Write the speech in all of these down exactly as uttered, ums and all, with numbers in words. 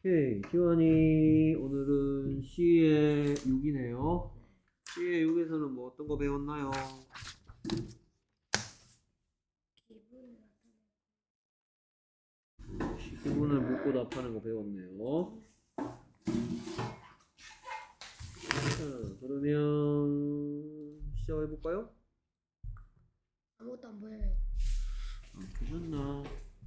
오케이, 지원이 오늘은 C의 육이네요. C의 육에서는 뭐 어떤 거 배웠나요? 기분을 묻고 답하는 거 배웠네요. 자, 그러면 시작해볼까요? 아무것도 안 보여요. 안 보셨나?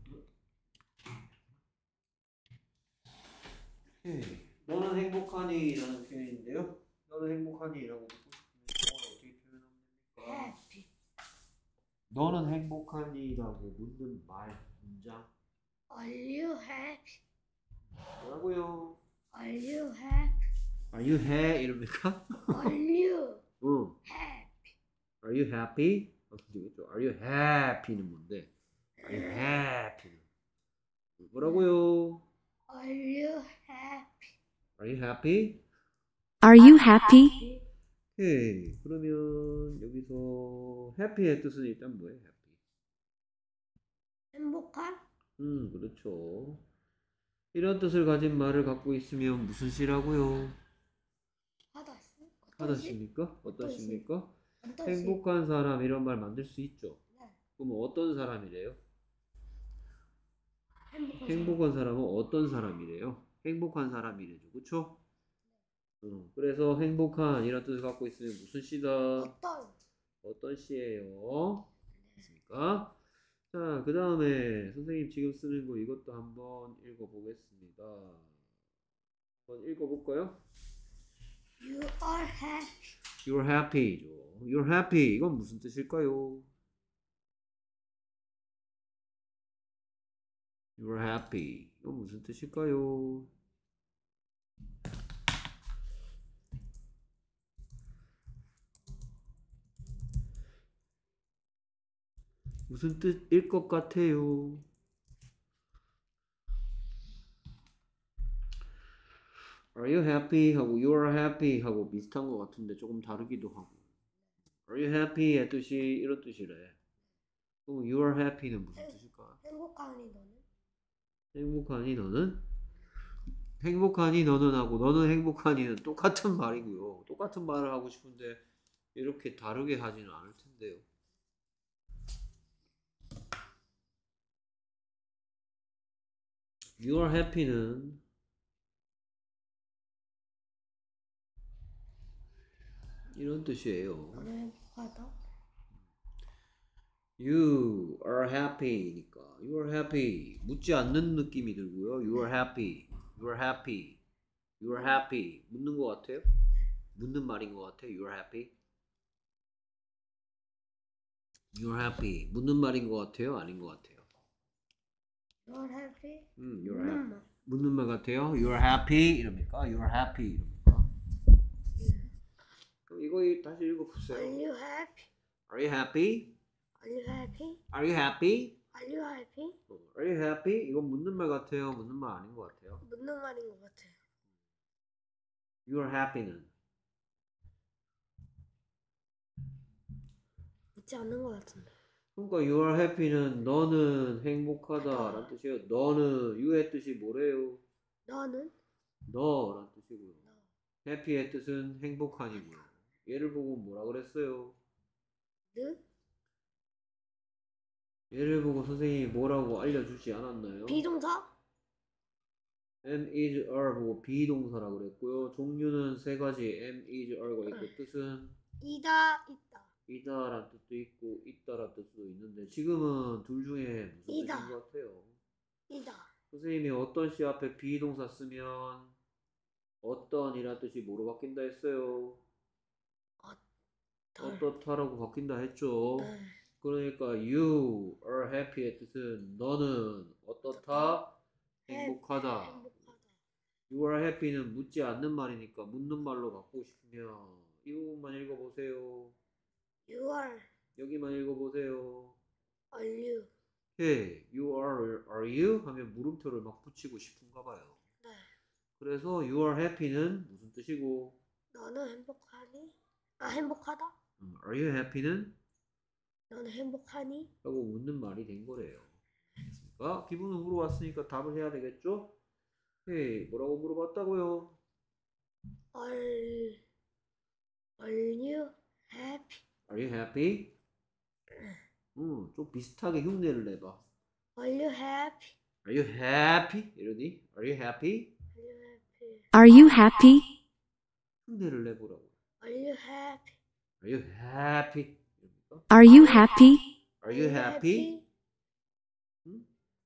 오케이. 너는 행복하니? 라는 표현인데요. 너는 행복하니? 라고 묻고 싶으면 어떻게 표현하면 됩니까? Happy. 너는 행복하니? 라고 묻는 말, 문장. Are you happy? 뭐라고요? Are you happy? Are you happy? 이럽니까? Are you 응. happy? Are you happy? 어, 되겠죠. Are you happy는 뭔데? Are you happy? 뭐라고요? Are you happy? Are you happy? Are you happy? 오케이. 그러면 여기서 happy의 뜻은 일단 뭐예요? happy. 행복한? 음, 그렇죠. 이런 뜻을 가진 말을 갖고 있으면 무슨 시라고요? 하다시? 하다십니까? 어떤 시? 어떠십니까? 어떤 시? 행복한 사람 이런 말 만들 수 있죠. 네. 그럼 어떤 사람이래요? 행복한, 행복한 사람은 어떤 사람이래요? 행복한 사람이래죠. 그쵸? 어, 그래서 행복한 이런 뜻을 갖고 있으면 무슨 시다? 어떤? 어떤 시예요? 됐습니까? 자, 그 다음에 선생님 지금 쓰는 거 이것도 한번 읽어보겠습니다. 한번 읽어볼까요? You are happy. You're happy죠. You're happy. 이건 무슨 뜻일까요? You're happy. 이건 무슨 뜻일까요? 무슨 뜻일 것 같아요? Are you happy? 하고 You are happy 하고 비슷한 것 같은데 조금 다르기도 하고. Are you happy의 뜻이 이런 뜻이래. 그럼 You are happy는 무슨 뜻일까? 행복하니 너는? 행복하니 너는? 행복하니 너는 하고 너는 행복하니는 똑같은 말이고요. 똑같은 말을 하고 싶은데 이렇게 다르게 하지는 않을 텐데요. You are happy는 이런 뜻이에요. 너는 행복하다? You are happy니까 You are happy 묻지 않는 느낌이 들고요. You are happy You are happy You are happy 묻는 것 같아요? 묻는 말인 것 같아요. You are happy You are happy 묻는 말인 것 같아요? 아닌 것 같아요? You are happy? 음, you are 묻는 happy 말. 묻는 말 같아요. You are happy 이럽니까? You are happy 이럽니까? 그럼 이거 다시 읽어보세요. Are you happy? Are you happy? Are you happy? Are you happy? Are you happy? 어, Are you happy? 이건 묻는 말 같아요. 묻는 말 아닌 것 같아요. 묻는 말인 것 같아요. You are happy는 묻지 않는 것 같은데. 그러니까 you are happy는 너는 행복하다 라는 뜻이에요. 너는 you의 뜻이 뭐래요? 너는? 너라는 뜻이고요. 너. happy의 뜻은 행복한이고요. 얘를 보고 뭐라 그랬어요? 느? 얘를 보고 선생님이 뭐라고 알려주지 않았나요? 비동사? am, is, are 보고 비동사라고 그랬고요. 종류는 세 가지 am, is, are가 있고 뜻은 이다, 있다. 이다라는 뜻도 있고 있다라는 뜻도 있는데 지금은 둘 중에 무슨 이다. 뜻인 것 같아요? 이다. 선생님이 어떤 시 앞에 비동사 쓰면 어떤 이란 뜻이 뭐로 바뀐다 했어요? 덜. 어떻다라고 바뀐다 했죠. 네. 그러니까 you are happy의 뜻은 너는 어떻다? 행복하다. 행복하다. You are happy는 묻지 않는 말이니까 묻는 말로 바꾸고 싶으면 이 부분만 읽어보세요. You are. 여기만 읽어보세요. Are you? 오케이. You are, are you? 하면 물음표를 막 붙이고 싶은가 봐요. 네. 그래서 you are happy는 무슨 뜻이고? 너는 행복하니? 아, 행복하다? 음, are you happy는? 너는 행복하니? 라고 묻는 말이 된 거래요. 됐습니까? 기분은 물어왔으니까 답을 해야 되겠죠? 오케이. 뭐라고 물어봤다고요? Are Are you happy? Are you happy? 음, 좀 비슷하게 흉내를 내봐. Are you happy? Are you happy? 이러니? Are you happy? Are you happy? Are you happy? 흉내를 내보라고. Are you happy? Are you happy? 이럽니까? Are you happy? Are you happy? 응?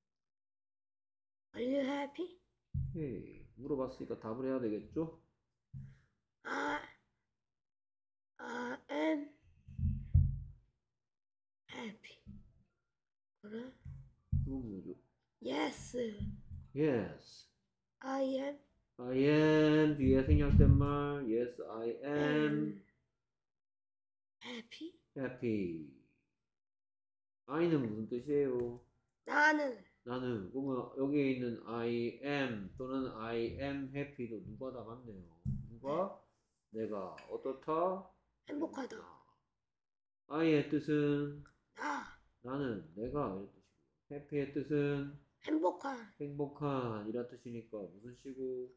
Are you happy? 오케이. 물어봤으니까 답을 해야 되겠죠? I I am happy. 그래? 그건 뭐죠? Yes, Yes. I am. I am 뒤에 생략된 말. Yes, I am happy. happy. I는 무슨 뜻이에요? 나는 나는. 그러면 여기에 있는 I am 또는 I am happy도 누가 다 맞네요. 누가? 내가. 어떻다? 행복하다. I의 뜻은 나 나는, 내가 이런 뜻이고, happy의 뜻은 행복한 행복한 이란 뜻이니까 무슨 시고?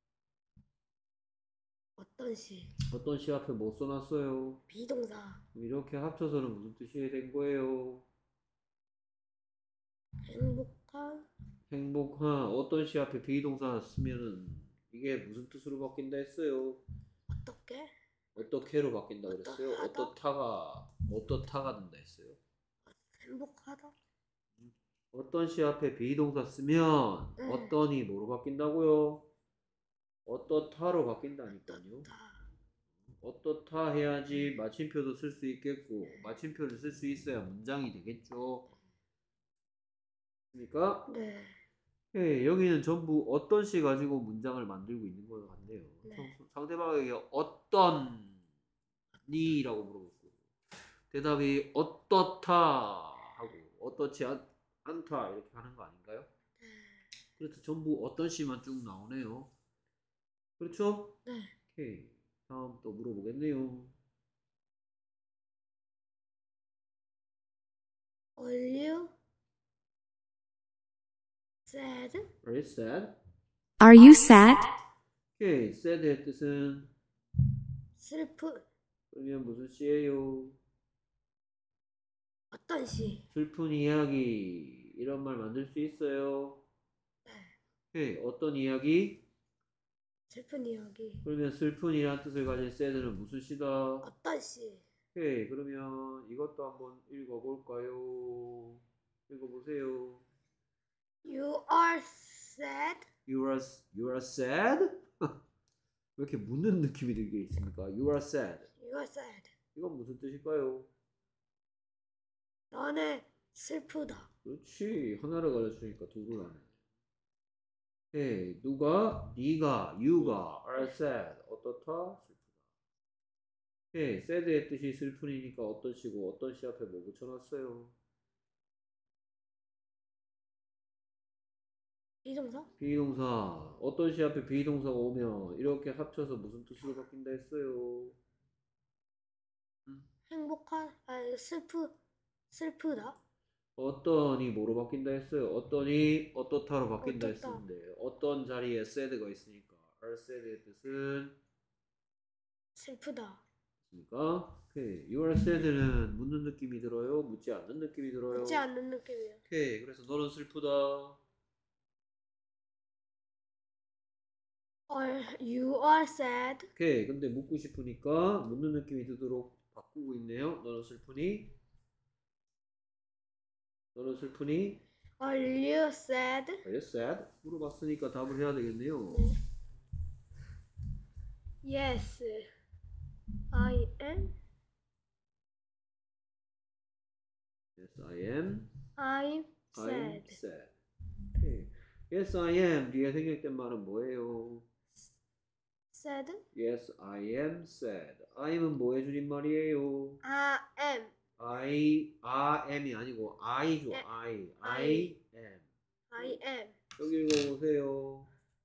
어떤 시 어떤 시 앞에 뭐 써놨어요? 비동사 이렇게 합쳐서는 무슨 뜻이 된 거예요? 행복한 행복한. 어떤 시 앞에 비동사 쓰면은 이게 무슨 뜻으로 바뀐다 했어요? 어떻게 어떻게로 바뀐다 그랬어요? 어떠하다? 어떻다가 어떻다가 된다 했어요? 행복하다. 어떤 시 앞에 비동사 쓰면 네. 어떤이 뭐로 바뀐다고요? 어떻다로 바뀐다니까요. 다 어떻다 해야지 마침표도 쓸 수 있겠고, 마침표를 쓸 수 있어야 문장이 되겠죠. 그러니까 네. 예, 여기는 전부 어떤 시 가지고 문장을 만들고 있는 것 같네요. 네. 상- 상대방에게 어떤 니라고 물어봤고, 대답이 어떻다 하고 어떻지 않, 않다 이렇게 하는 거 아닌가요? 그래서 전부 어떤 시만 쭉 나오네요. 그렇죠? 네. 오케이. 다음 또 물어보겠네요. Are you sad? Are you sad? Are you sad? 오케이. sad의 뜻은 슬픈 그러면 무슨 시예요? 어떤 시 슬픈 이야기 이런 말 만들 수 있어요? 네. 오케이. 어떤 이야기? 슬픈 이야기 그러면 슬픈이란 뜻을 가진 sad는 무슨 시다? 어떤 시 오케이. 그러면 이것도 한번 읽어볼까요? 읽어보세요. You are sad? You are, you are sad? 왜 이렇게 묻는 느낌이 들게 있습니까? You are sad. You are sad. 이건 무슨 뜻일까요? 너는 슬프다. 그렇지. 하나를 가르치니까 두를 하네. 오케이. 누가? 네가, you가 are sad. 어떻다? 슬프다. 오케이. sad의 뜻이 슬픈이니까 어떤 시고 어떤 시 앞에 뭐 붙여놨어요? 비동사? 비동사. 어떤 시 앞에 비동사가 오면 이렇게 합쳐서 무슨 뜻으로 바뀐다 했어요? 행복한 아니 슬프 슬프다. 어떤이 뭐로 바뀐다 했어요? 어떤이 어떻다로 바뀐다 어떻다. 했었는데 어떤 자리에 sad가 있으니까 are sad의 뜻은 슬프다. 있습니까? 오케이. You are sad는 묻는 느낌이 들어요? 묻지 않는 느낌이 들어요? 묻지 않는 느낌이에요. 오케이. 그래서 너는 슬프다. Are you are sad? 오케이. 근데 묻고 싶으니까 묻는 느낌이 들도록 바꾸고 있네요. 너는 슬프니? 너는 슬프니? Are you sad? Are you sad? 물어봤으니까 답을 해야 되겠네요. Yes. I am. Yes, I am. I'm I'm sad. sad. 오케이. Yes, I am. 뒤에 생략된 말은 뭐예요? Sad? Yes, I am sad. I'은 뭐의 줄임말이에요? I am. I, I am이 아니고 I죠. 에, I, I I. am. I am. 여기 읽어보세요.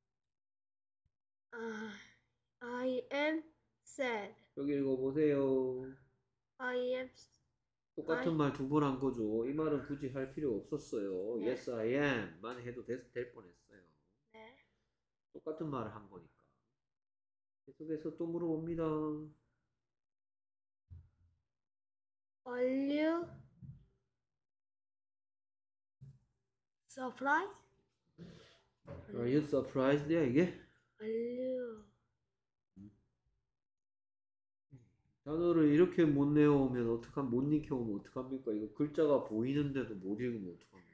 Uh, I am sad. 여기 읽어보세요. I am. 똑같은 I- 말 두 번 한 거죠. 이 말은 굳이 할 필요 없었어요. 네. Yes, I am 만 해도 될, 될 뻔했어요. 네. 똑같은 말을 한 거니까. 계속해서 또 물어봅니다. Are you surprised? Are you surprised야 이게? Are you 단어를 이렇게 못 내어오면 어떡함, 못 익혀오면 어떡합니까? 이거 글자가 보이는데도 못 읽으면 어떡합니까?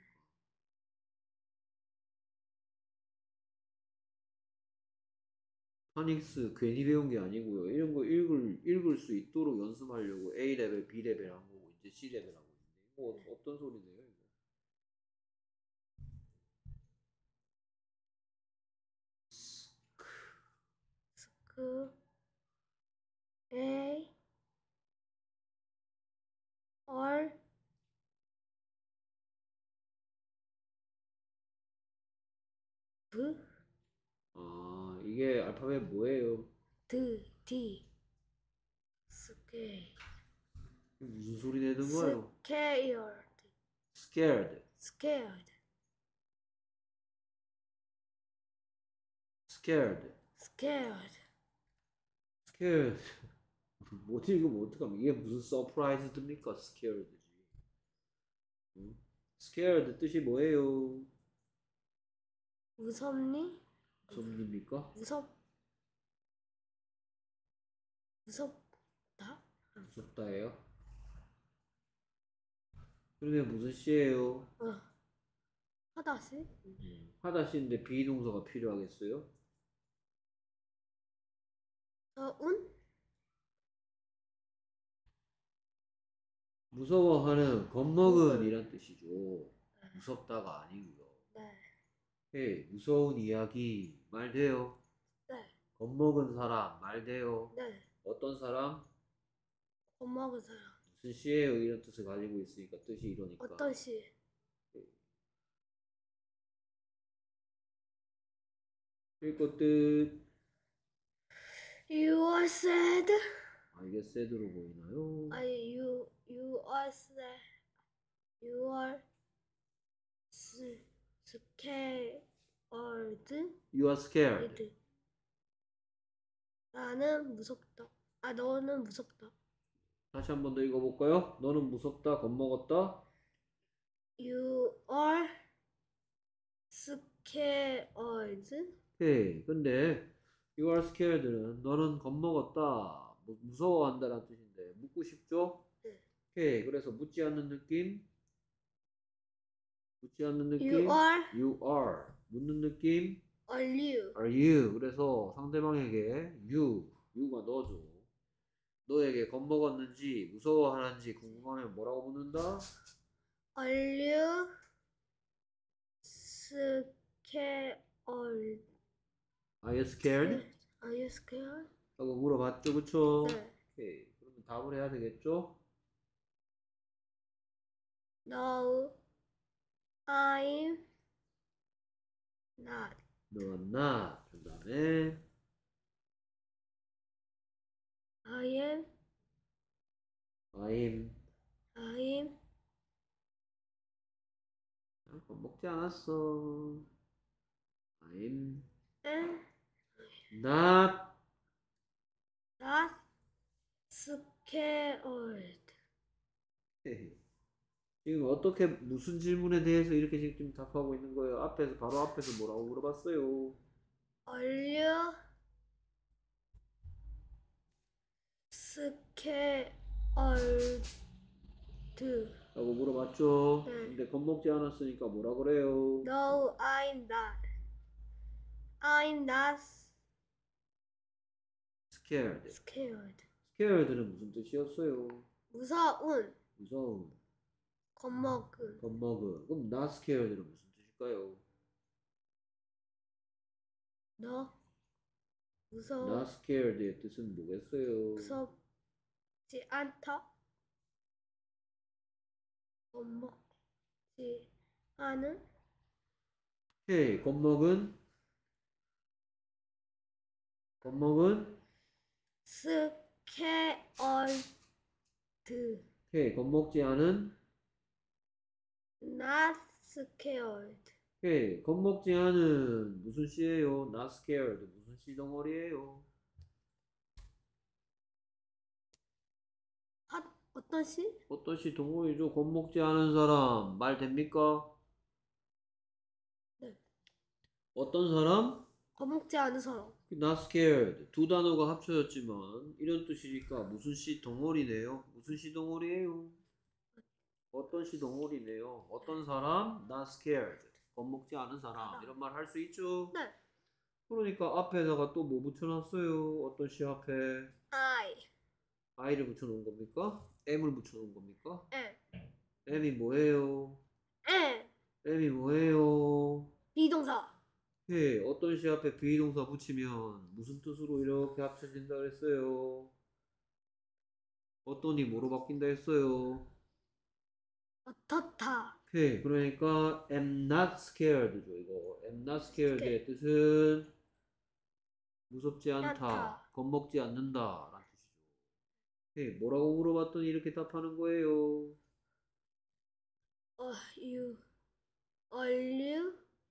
파닉스 괜히 배운 게 아니고요. 이런 거 읽을, 읽을 수 있도록 연습하려고 A레벨, B레벨 한 거고 이제 C레벨 하고 있는데 이거 어떤 소리네요 이거? 그 A R V 아 이게 알파벳 뭐예요? D D Scared 무슨 소리 내는 거예요? Scared Scared, Scared scared, Scared scared. 못 읽으면 어떡합니까? 이게 무슨 surprised입니까? scared지. 응? scared 뜻이 뭐예요? 무섭니? 무섭습니까? 무섭 무섭다? 무섭다예요? 그러면 무슨 시예요? 어 하다시? 하다시인데 비동사가 필요하겠어요? 서운? 무서워하는 겁먹은 이란 뜻이죠. 무섭다가 아니고요. 네. 예, 무서운 이야기 말 돼요? 네. 겁먹은 사람 말 돼요? 네. 어떤 사람? 겁먹은 사람. 무슨 시예요? 이런 뜻을 가지고 있으니까 뜻이 이러니까. 어떤 시? 읽고 뜻. You are sad. 아 이게 sad로 보이나요? 아니 you you are sad. You are s- scared. You are scared. ed. 나는 무섭다. 아 너는 무섭다. 다시 한 번 더 읽어볼까요? 너는 무섭다, 겁먹었다. You are scared. 오케이. 근데 you are scared는 너는 겁먹었다, 무- 무서워한다라는 뜻인데 묻고 싶죠? 네. 오케이. 그래서 묻지 않는 느낌. 묻지 않는 느낌. You are. You are. 묻는 느낌. Are you? Are you. 그래서 상대방에게 you, you가 너죠. 너에게 겁먹었는지 무서워하는지 궁금하면 뭐라고 묻는다? Are you scared? Are you scared? Are you scared? 라고 물어봤죠, 그쵸? 네. 오케이. 그러면 답을 해야 되겠죠? No, I'm not. No, I'm not. 그 다음에 I am. I'm. I am. 아, 겁먹지 않았어. I'm am not. not scared. 지금 어떻게 무슨 질문에 대해서 이렇게 지금 답하고 있는 거예요? 앞에서 바로 앞에서 뭐라고 물어봤어요? Are you scared? 라고 물어봤죠? 네. 근데 겁먹지 않았으니까 뭐라 그래요? No, I'm not. I'm not scared. scared. scared는 무슨 뜻이었어요? 무서운, 무서운, 겁먹은. 겁먹은. 그럼 not scared는 무슨 뜻일까요? 너 무서워. not scared의 뜻은 뭐겠어요? 무섭지 않다. 겁먹지 않은. 오케이. 겁먹은, 겁먹은. scared. 오케이. 겁먹지 않은. not scared. 오케이. 겁먹지 않은 무슨 시예요? Not scared. 무슨 시 덩어리예요? 핫 어떤 시? 어떤 시 덩어리죠? 겁먹지 않은 사람 말 됩니까? 네. 어떤 사람? 겁먹지 않은 사람. Not scared. 두 단어가 합쳐졌지만 이런 뜻이니까 무슨 시 덩어리네요? 무슨 시 덩어리예요? 어떤 시 덩어리네요? 어떤 사람? Not scared. 겁먹지 않은 사람. 이런 말 할 수 있죠? 네. 그러니까 앞에다가 또 뭐 붙여놨어요? 어떤 시 앞에? I. I를 붙여놓은 겁니까? M을 붙여놓은 겁니까? 에. M이 뭐예요? 에. M이 뭐예요? 비동사. 예, 어떤 시 앞에 비동사 붙이면 무슨 뜻으로 이렇게 합쳐진다 그랬어요? 어떤이 뭐로 바뀐다 했어요? 어떻다. 오케이, 그러니까 am not scared죠 이거. am not scared의 뜻은 무섭지 않다, 않다. 겁먹지 않는다 라는 뜻이죠. 오케이, 뭐라고 물어봤더니 이렇게 답하는 거예요. 어, you. Are you?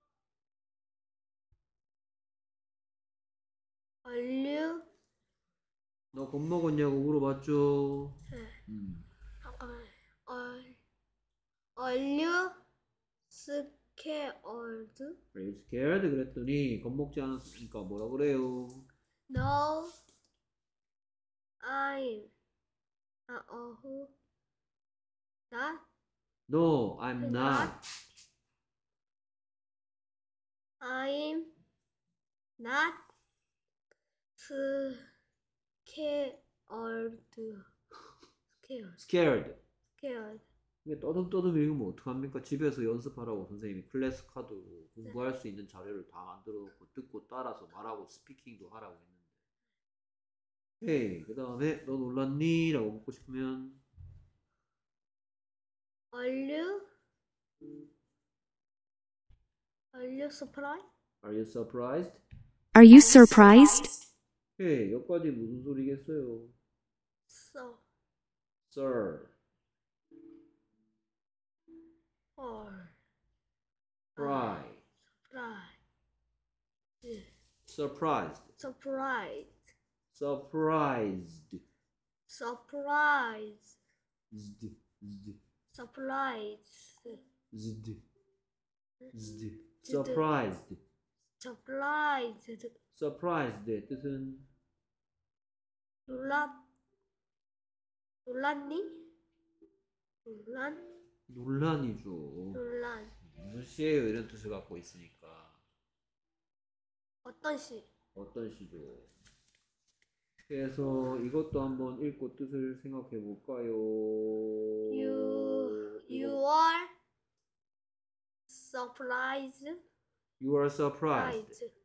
Are you? 너 겁먹었냐고 물어봤죠. 네. 음. 잠깐만. Are, are you scared? Are you scared? 그랬더니 겁먹지 않았으니까 뭐라 그래요? No. I'm. 아, 어후. Not. No, I'm not. I'm not scared. Scared. Scared. Scared. 이게 떠듬떠듬 읽으면 어떡합니까? 집에서 연습하라고 선생님이 클래스 카드로 공부할 수 있는 자료를 다 만들어 놓고 듣고 따라서 말하고 스피킹도 하라고 했는데. 헤이, 그 다음에 너 놀랐니? 라고 묻고 싶으면 Are you? Are you surprised? Are you surprised? Are you surprised? 헤이, 여기까지 무슨 소리겠어요? So. Sir, Or. Fry, Surprise. surprised, Surprised. surprised, Surprise. zd, zd, Surprise. zd, zd, surprised, Surprised. surprised의 뜻은 놀랐. 놀랐니? 놀란. 논란이죠. 놀란. 무슨 시예요? 이런 뜻을 갖고 있으니까. 어떤 시? 어떤 시죠? 그래서 이것도 한번 읽고 뜻을 생각해 볼까요? You. You 이거- are surprised. You are surprised. Surprised.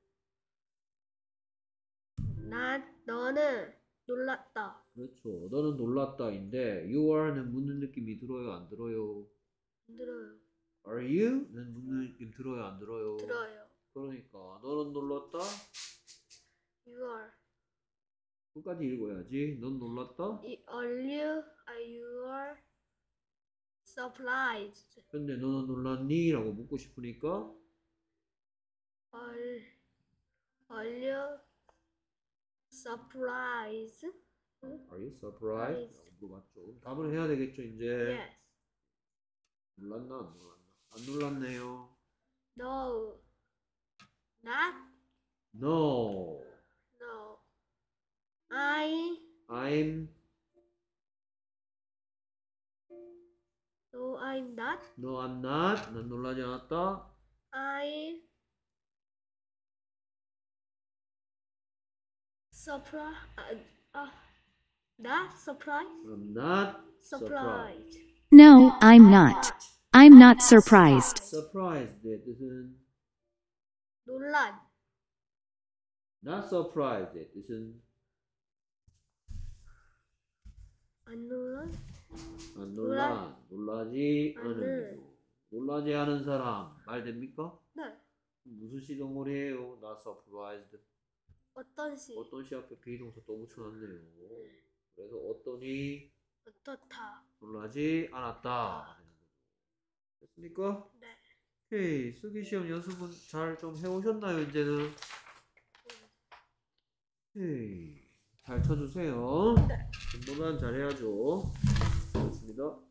난 너는 놀랐다. 그렇죠. 너는 놀랐다인데 you are는 묻는 느낌이 들어요? 안 들어요? 들어요. Are you?는 묻는 느낌 들어요? 안 들어요? 들어요. 그러니까 너는 놀랐다? You are. 끝까지 읽어야지. 넌 놀랐다? Are you? Are you are surprised? 근데 너는 놀랐니? 라고 묻고 싶으니까 Are Are you surprised? Are you surprised? 라고 물어봤죠. 답을 해야 되겠죠 이제. Yes. 놀랐나 안 놀랐나? 안 놀랐네요. No. Not. No, No. I. I'm No, I'm not. No, I'm not. 난 놀라지 않았다. I. Surprise. Uh, uh, not surprised. I'm not Surprised. No, I'm not. I'm not surprised. surprised의 뜻은 놀란. not surprised의 뜻은 안 놀란. 안 놀라, 놀라지 않은. 않은. 놀라지 않은 사람 말 됩니까? 네. 무슨 시동물이에요? not surprised. 어떤 시? 어떤 시 앞에 비동사 또 붙여놨네요. 그래서 어떠니 어떻다. 놀라지 않았다. 됐습니까? 네. 오케이. 쓰기 시험 연습은 잘 좀 해오셨나요, 이제는? 오케이. 잘 쳐주세요. 전보단 잘해야죠. 좋습니다.